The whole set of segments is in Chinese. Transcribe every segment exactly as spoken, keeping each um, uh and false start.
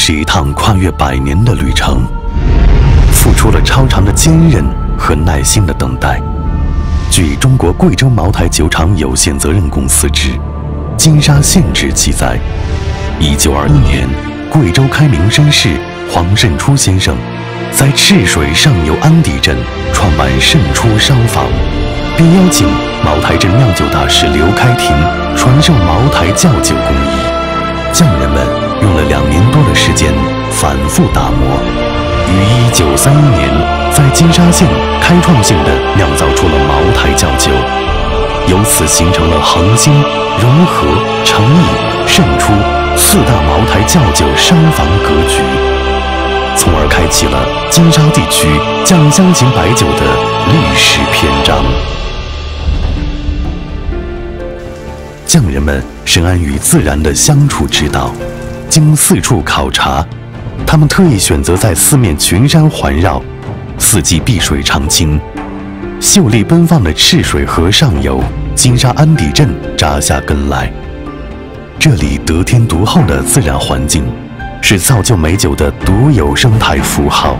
是一趟跨越百年的旅程，付出了超长的坚韧和耐心的等待。据中国贵州茅台酒厂有限责任公司之《金沙县志》记载，一九二一年，贵州开明绅士黄慎初先生在赤水上游安底镇创办慎初商坊，并邀请茅台镇酿酒大师刘开廷传授茅台窖酒工艺。匠人们用了两年多的时间反复打磨，于一九三一年在金沙县开创性的酿造出了茅台窖酒，由此形成了恒星、融合、诚意、慎初四大茅台窖酒商坊格局，从而开启了金沙地区酱香型白酒的历史篇章。匠人们深谙与自然的相处之道，经四处考察，他们特意选择在四面群山环绕、四季碧水长青、秀丽奔放的赤水河上游金沙安底镇扎下根来。这里得天独厚的自然环境，是造就美酒的独有生态符号。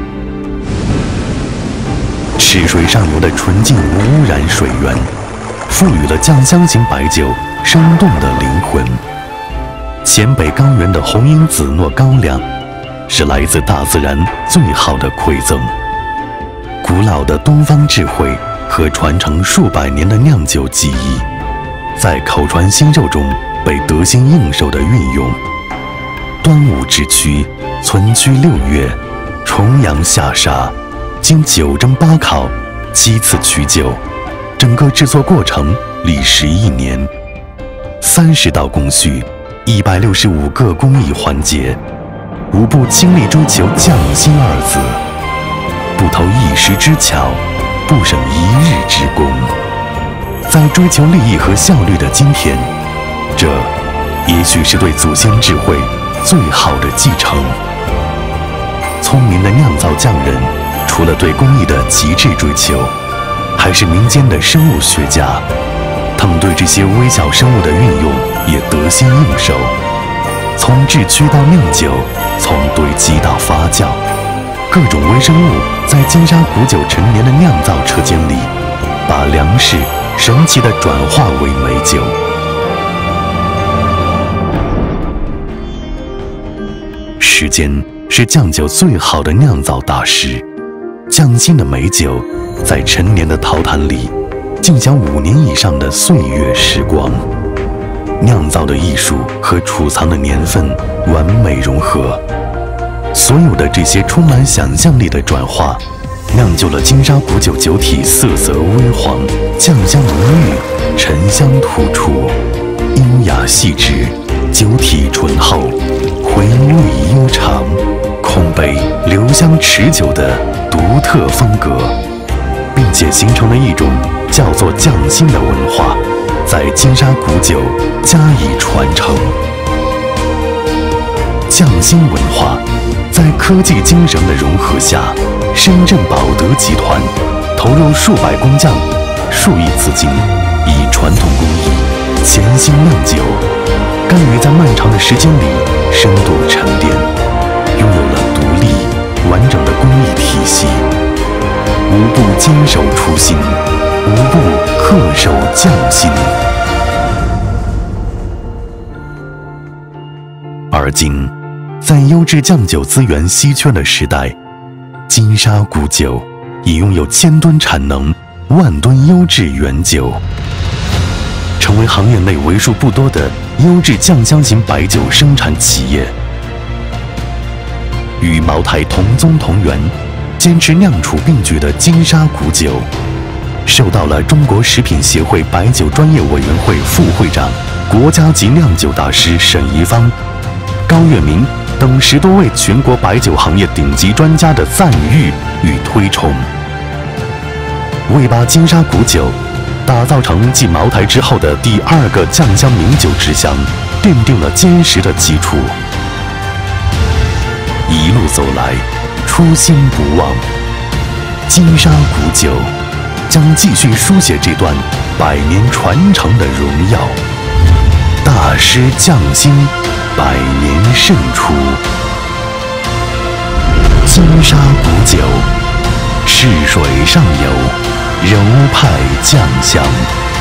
赤水上游的纯净无污染水源，赋予了酱香型白酒生动的灵魂。黔北高原的红缨紫糯高粱，是来自大自然最好的馈赠。古老的东方智慧和传承数百年的酿酒技艺，在口传心授中被得心应手地运用。端午之区，存居六月，重阳下沙，经九蒸八烤，七次取酒，整个制作过程历时一年，三十道工序，一百六十五个工艺环节，无不倾力追求匠心二字，不投一时之巧，不省一日之功。在追求利益和效率的今天，这也许是对祖先智慧最好的继承。聪明的酿造匠人，除了对工艺的极致追求，还是民间的生物学家。他们对这些微小生物的运用也得心应手，从制曲到酿酒，从堆积到发酵，各种微生物在金沙古酒陈年的酿造车间里，把粮食神奇地转化为美酒。时间是酱酒最好的酿造大师，匠心的美酒在陈年的陶坛里静享五年以上的岁月时光，酿造的艺术和储藏的年份完美融合。所有的这些充满想象力的转化，酿就了金沙古酒酒体色泽微黄，酱香浓郁，沉香突出，优雅细致，酒体醇厚，回味悠长，空杯留香持久的独特风格，并且形成了一种叫做匠心的文化，在金沙古酒加以传承。匠心文化在科技精神的融合下，深圳宝德集团投入数百工匠、数亿资金，以传统工艺潜心酿酒，甘于在漫长的时间里深度沉淀，拥有了独立完整的工艺体系，无不坚守初心，无不恪守匠心。而今，在优质酱酒资源稀缺的时代，金沙古酒已拥有千吨产能、万吨优质原酒，成为行业内为数不多的优质酱香型白酒生产企业。与茅台同宗同源、坚持酿储并举的金沙古酒，受到了中国食品协会白酒专业委员会副会长、国家级酿酒大师沈宜芳、高月明等十多位全国白酒行业顶级专家的赞誉与推崇，为把金沙古酒打造成继茅台之后的第二个酱香名酒之乡，奠定了坚实的基础。一路走来，初心不忘，金沙古酒将继续书写这段百年传承的荣耀。大师匠心，百年盛出。 金沙古酒，逝水上游，柔派酱香。